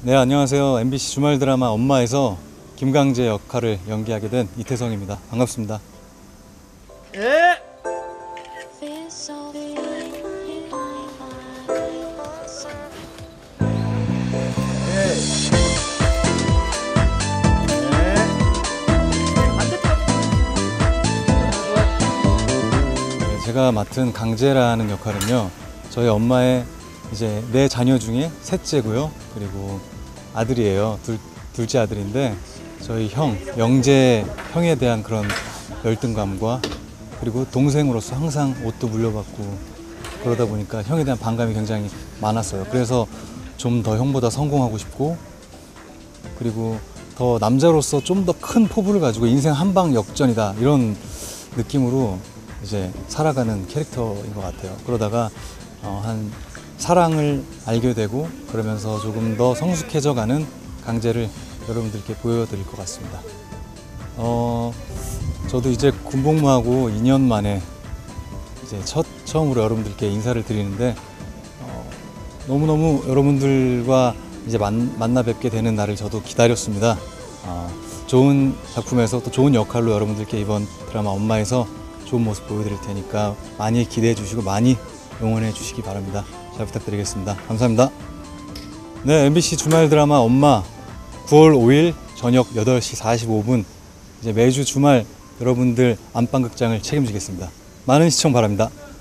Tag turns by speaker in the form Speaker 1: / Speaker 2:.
Speaker 1: 네, 안녕하세요. MBC 주말 드라마 엄마에서 김강재 역할을 연기하게 된 이태성입니다. 반갑습니다.
Speaker 2: 예.
Speaker 1: 네, 제가 맡은 강재라는 역할은요, 저희 엄마의 이제 네 자녀 중에 셋째고요. 그리고 아들이에요. 둘째 아들인데 저희 영재 형에 대한 그런 열등감과 그리고 동생으로서 항상 옷도 물려받고 그러다 보니까 형에 대한 반감이 굉장히 많았어요. 그래서 좀 더 형보다 성공하고 싶고, 그리고 더 남자로서 좀 더 큰 포부를 가지고 인생 한방 역전이다 이런 느낌으로 이제 살아가는 캐릭터인 것 같아요. 그러다가 한 사랑을 알게 되고 그러면서 조금 더 성숙해져 가는 강재를 여러분들께 보여드릴 것 같습니다. 저도 이제 군복무하고 2년 만에 이제 처음으로 여러분들께 인사를 드리는데, 너무너무 여러분들과 이제 만나 뵙게 되는 날을 저도 기다렸습니다. 좋은 작품에서 또 좋은 역할로 여러분들께 이번 드라마 엄마에서 좋은 모습 보여드릴 테니까 많이 기대해 주시고 많이 응원해 주시기 바랍니다. 잘 부탁드리겠습니다. 감사합니다. 네, MBC 주말 드라마 엄마 9월 5일 저녁 8시 45분 이제 매주 주말 여러분들 안방극장을 책임지겠습니다. 많은 시청 바랍니다.